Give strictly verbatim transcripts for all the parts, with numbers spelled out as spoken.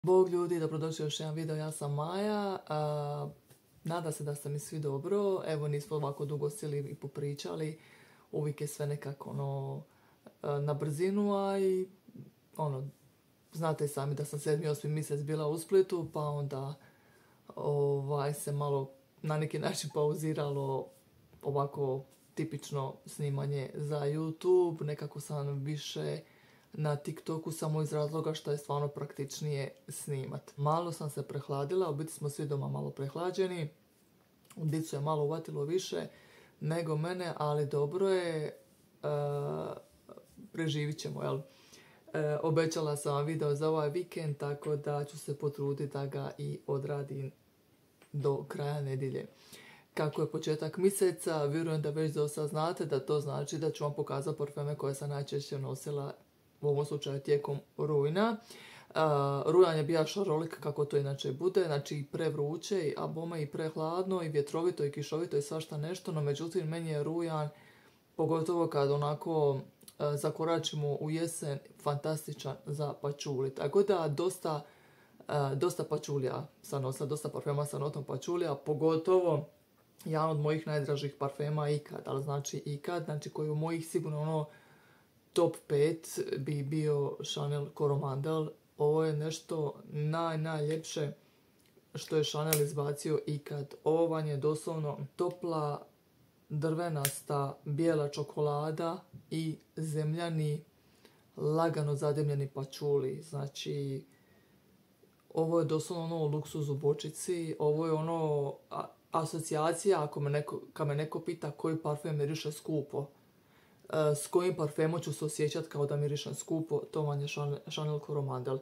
Bog ljudi, dobrodošli u još jedan video, ja sam Maja. A, nada se da ste mi svi dobro. Evo, nismo ovako dugo sili i popričali. Uvijek je sve nekako ono, na brzinu, a i ono, znate sami da sam sedmi, osmi mjesec bila u Splitu, pa onda ovaj, se malo na neki način pauziralo ovako tipično snimanje za YouTube. Nekako sam više na TikToku samo iz razloga što je stvarno praktičnije snimat. Malo sam se prehladila, u biti smo svi doma malo prehlađeni. Dicu je malo uvatilo više nego mene, ali dobro je, e, preživit ćemo, jel? E, obećala sam vam video za ovaj vikend, tako da ću se potruditi da ga i odradim do kraja nedjelje. Kako je početak mjeseca, vjerujem da već dosta znate da to znači da ću vam pokazati parfeme koje sam najčešće nosila u ovom slučaju tijekom rujna. Uh, rujan je bio šarolik kako to inače bude, znači i prevruće, a bome i prehladno, i vjetrovito, i kišovito, i svašta nešto, no međutim meni je rujan, pogotovo kad onako uh, zakoračimo u jesen, fantastičan za pačuli. Tako da dosta, uh, dosta pačulija sam nosila, dosta parfema sa notom pačulija, pogotovo jedan od mojih najdražih parfema ikad, ali znači ikad, znači koji u mojih sigurno ono top pet bi bio Chanel Coromandel. Ovo je nešto naj, najljepše što je Chanel izbacio ikad. Ovo vam je doslovno topla, drvenasta, bijela čokolada i zemljani, lagano zademljeni pačuli. Znači, ovo je doslovno ono luksuz u bočici. Ovo je ono a, asocijacija, ako me neko, kad me neko pita koji parfem miriše skupo, s kojim parfemom ću se osjećati kao da mirišem skupo, to vam je Chanel Coromandel.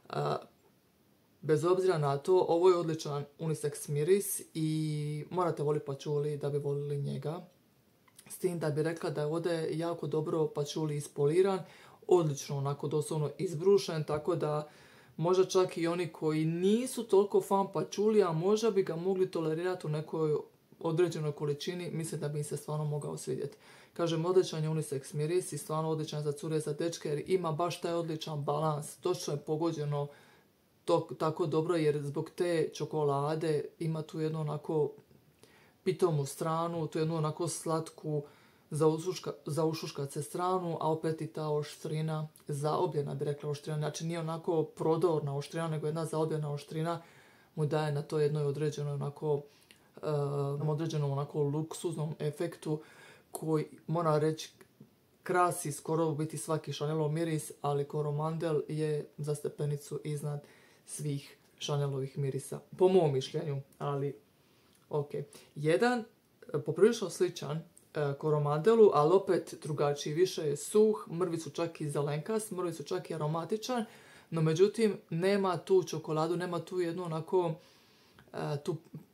Bez obzira na to, ovo je odličan unisex miris i morate voliti pačuli da bi volili njega. S tim da bi rekla da je ovdje jako dobro pačuli ispoliran, odlično onako doslovno izbrušen, tako da možda čak i oni koji nisu toliko fan pačulija, možda bi ga mogli tolerirati u nekoj određenoj količini, mislim da bi im se stvarno mogao svidjeti. Kažem, odličan je unisex miris i stvarno odličan za cure, za dečke, jer ima baš taj odličan balans. Točno je pogođeno to, tako dobro, jer zbog te čokolade ima tu jednu onako pitomu stranu, tu jednu onako slatku za, ušuška, za ušuškat se stranu, a opet i ta oštrina, zaobljena bi rekla oštrina, znači nije onako prodorna oštrina, nego jedna zaobljena oštrina mu daje na to jednoj određenoj onako Uh, određenom onako luksuznom efektu koji, moram reći, krasi skoro biti svaki Chanelov miris, ali Coromandel je za stepenicu iznad svih Chanelovih mirisa, po mom mišljenju, ali ok. Jedan, poprilično sličan uh, Coromandelu, ali opet drugačiji, više je suh, mrvi su čak i zelenkast, mrvi su čak i aromatičan, no međutim nema tu čokoladu, nema tu jednu onako uh, tu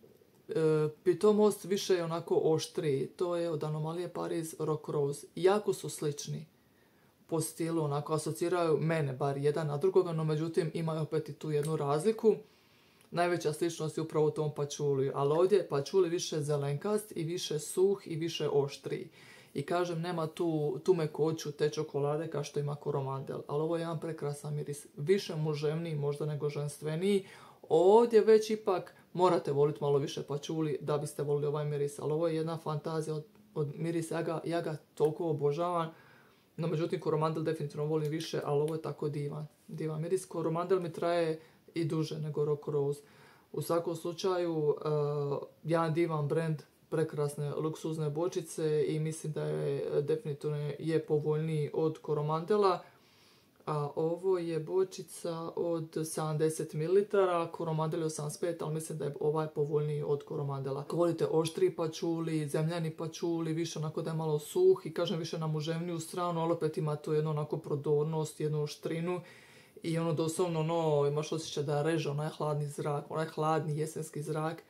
E, pitomost, više je onako oštriji. To je od Anomalije Paris Rock Rose. Jako su slični po stilu, onako asociraju mene bar jedan na drugoga, no međutim imaju opet i tu jednu razliku. Najveća sličnost je upravo u tom pačuli, ali ovdje je pačuli više zelenkast i više suh i više oštriji. I kažem, nema tu, tu mekoću te čokolade kao što ima Coromandel, ali ovo je jedan prekrasan miris, više muževniji možda nego ženstveniji. Ovdje već ipak morate voliti malo više pačuli da biste volili ovaj miris, ali ovo je jedna fantazija od, od mirisa, ja ga, ja ga toliko obožavam, no međutim Coromandel definitivno volim više, ali ovo je tako divan, divan miris. Coromandel mi traje i duže nego Rock Rose. U svakom slučaju, uh, jedan divan brand, prekrasne luksuzne bočice i mislim da je definitivno je povoljniji od Coromandela. A ovo je bočica od sedamdeset mililitara, Coromandel je osamdeset pet, ali mislim da je ovaj povoljniji od Coromandela. Ako volite oštri pačuli, zemljani pačuli, više onako da je malo suh i kažem više na muževniju stranu, ali opet ima tu jednu onako prodornost, jednu oštrinu i ono doslovno ono, imaš osjećaj da reže onaj hladni zrak, onaj hladni jesenski zrak.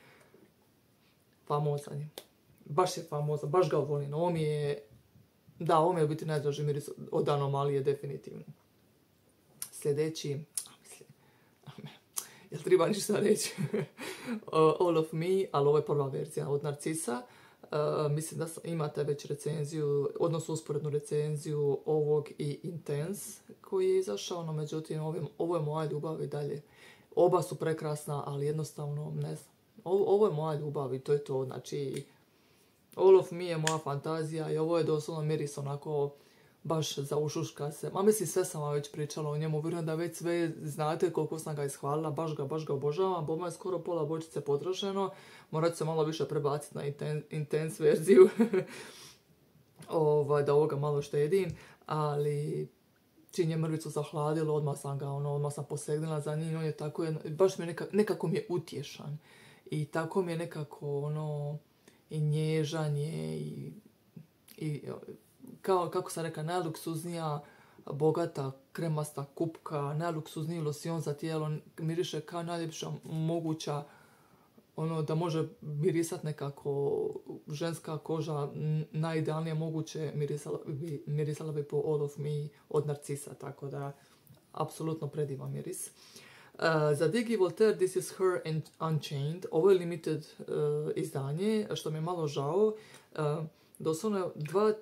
Famozan je. Baš je famozan, baš ga volim. Ovo mi je, da, ovo mi je biti najdraži miris od Anomalije, definitivno. Sljedeći, mislim, jel treba ništa reći? All of Me, ali ovo je prva verzija od Narcisa. Uh, mislim da imate već recenziju, odnosno usporednu recenziju ovog i Intense koji je izašao, no međutim ovo je moja ljubav i dalje. Oba su prekrasna, ali jednostavno ne znam. Ovo, ovo je moja ljubav i to je to. Znači, All of Me je moja fantazija i ovo je doslovno miris onako baš za ušuška se. Ma mislim, sve sam vam već pričala o njemu. Vjerujem da već sve znate koliko sam ga ishvalila. Baš ga, baš ga obožavam. Boma je skoro pola bočice potrošeno. Morat ću se malo više prebaciti na inten, intense verziju. ovaj, da ovoga malo štedim. Ali čim je mrvicu zahladilo, odmah sam ga, ono, odmah sam posegnila za njim. On je tako, baš mi je nekako, nekako mi je utješan. I tako mi je nekako, ono, i nježanje i, i kao, kako sam rekla, najluksuznija, bogata, kremasta kupka, najluksuzniji losion za tijelo, miriše kao najljepša moguća, ono, da može mirisat nekako ženska koža, najidealnije moguće, mirisala bi, mirisala bi po All of Me od Narcisa, tako da, apsolutno predivan miris. Uh, za Digi Voltaire This is Her Unchained, ovo je limited uh, izdanje, što mi je malo žao. Uh, doslovno dva,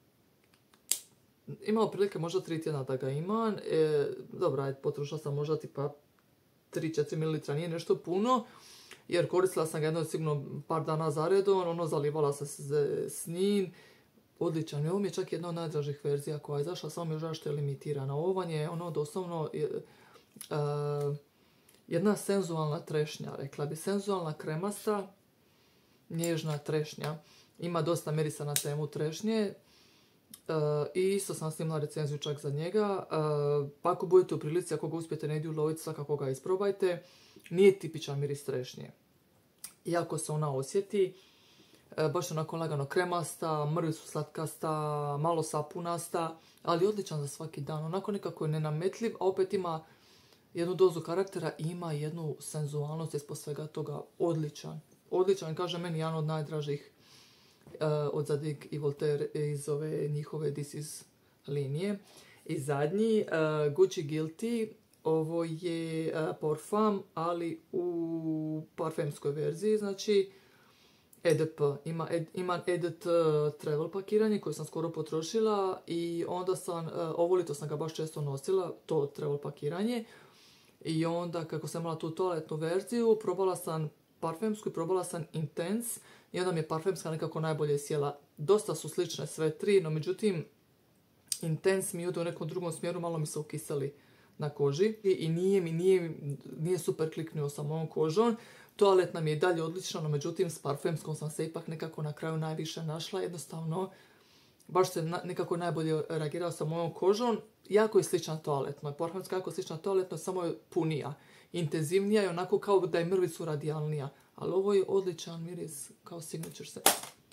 imao prilike možda tri tjedna da ga imam. E, dobro, ajde, potrošila sam možda tipa tri do četiri mililitra, nije nešto puno, jer koristila sam ga jedno sigurno par dana zaredom, ono, zalivala sam se s njim. Odličan, ovo mi je čak jedna od najdražih verzija koja je izašla, samo mi je žao što je limitirana. Ovo vam je ono doslovno Uh, jedna senzualna trešnja, rekla bi, senzualna kremasta, nježna trešnja. Ima dosta mirisa na temu trešnje uh, i isto sam snimila recenziju čak za njega. Uh, pa ako budete u prilici, ako ga uspijete negdje uloviti, svakako ga isprobajte. Nije tipičan miris trešnje. Iako se ona osjeti, uh, baš onako lagano kremasta, mrvicu slatkasta, malo sapunasta, ali odličan za svaki dan. Onako nekako je nenametljiv, a opet ima jednu dozu karaktera i ima jednu senzualnost ispod svega toga. Odličan. Odličan, kaže meni, jedan od najdražih uh, od Zadig i Voltaire iz ove njihove This is linije. I zadnji, uh, Gucci Guilty. Ovo je uh, parfum, ali u parfemskoj verziji, znači E D P. Ima, ed, ima E D T travel pakiranje koje sam skoro potrošila i onda sam, uh, ovo lito sam ga baš često nosila, to travel pakiranje. I onda, kako sam imala tu toaletnu verziju, probala sam parfemsku i probala sam Intense. I onda mi je parfemska nekako najbolje sjela. Dosta su slične sve tri, no međutim, Intense mi ide u nekom drugom smjeru, malo mi se ukiseli na koži. I, i nije mi, nije, nije super kliknuo sa mojom kožom. Toaletna mi je dalje odlična, no međutim, s parfemskom sam se ipak nekako na kraju najviše našla. Jednostavno, baš se na, nekako najbolje reagirao sa mojom kožom. Jako je slična toaletnoj. Parfemska je jako slična toaletnoj, samo je punija. Intenzivnija je onako kao da je mrvicu radijalnija. Ali ovo je odličan miris kao signature scent.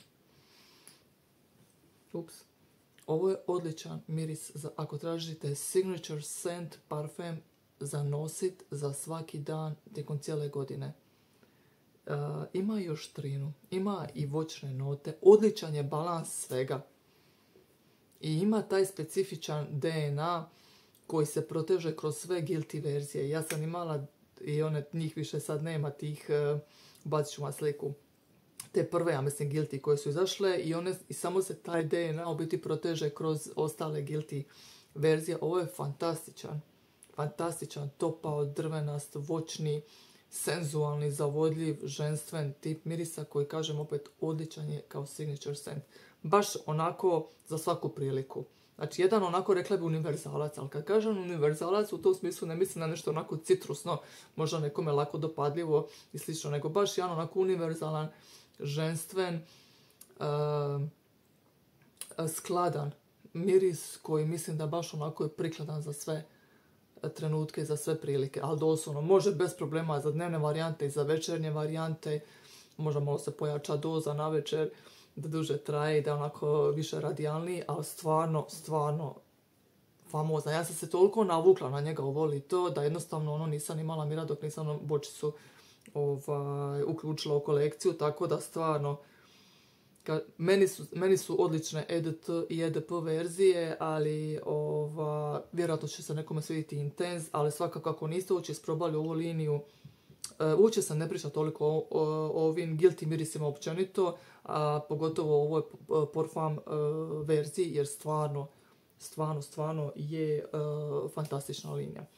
Ups. Ovo je odličan miris za, ako tražite signature scent parfem za nosit za svaki dan tijekom cijele godine. Uh, ima još trinu, ima i voćne note. Odličan je balans svega. I ima taj specifičan D N A koji se proteže kroz sve Guilty verzije. Ja sam imala i one, njih više sad nema tih, uh, bacit ću vam sliku, te prve, ja mislim, Guilty koje su izašle i, one, i samo se taj D N A u biti proteže kroz ostale Guilty verzije. Ovo je fantastičan, fantastičan, topao, drvenast, voćni, senzualni, zavodljiv, ženstven tip mirisa koji, kažem opet, odličan je kao signature scent. Baš onako za svaku priliku. Znači, jedan onako, rekla bi, univerzalac, ali kad kažem univerzalac, u tom smislu ne mislim na nešto onako citrusno, možda nekome lako dopadljivo i slično, nego baš jedan onako univerzalan, ženstven, uh, skladan miris koji mislim da baš onako je prikladan za sve trenutke, za sve prilike, ali doslovno može bez problema za dnevne varijante i za večernje varijante, možda malo se pojača doza na večer, da duže traje i da je onako više radijalniji, ali stvarno, stvarno famozan. Ja sam se toliko navukla na njega, voli to, da jednostavno ono nisam imala mira dok nisam bočicu ovaj, uključila u kolekciju, tako da stvarno ka, meni, su, meni su odlične E D T i E D P verzije, ali ova, vjerojatno će se nekome svidjeti Intense, ali svakako ako niste uopće isprobali ovu liniju, uh, uopće sam ne priča toliko o, o, o ovim guilty mirisima općenito, a pogotovo o ovoj parfum uh, verziji, jer stvarno, stvarno, stvarno je uh, fantastična linija.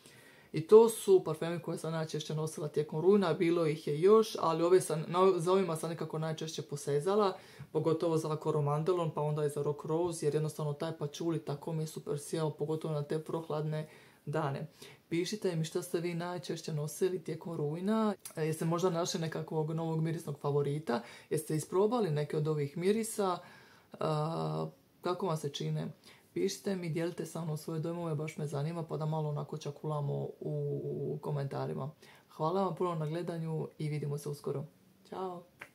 I to su parfemi koje sam najčešće nosila tijekom rujna, bilo ih je još, ali ove sam, za ovima sam nekako najčešće posezala, pogotovo za Coromandelon, pa onda i za Rock Rose, jer jednostavno taj pačuli tako mi je super sjeo, pogotovo na te prohladne dane. Pišite mi što ste vi najčešće nosili tijekom rujna, jeste možda našli nekakvog novog mirisnog favorita, jeste isprobali neke od ovih mirisa, kako vam se čine? Pišite mi, dijelite sa mnom svoje dojmove, baš me zanima, pa da malo onako čakulamo u komentarima. Hvala vam puno na gledanju i vidimo se uskoro. Ćao!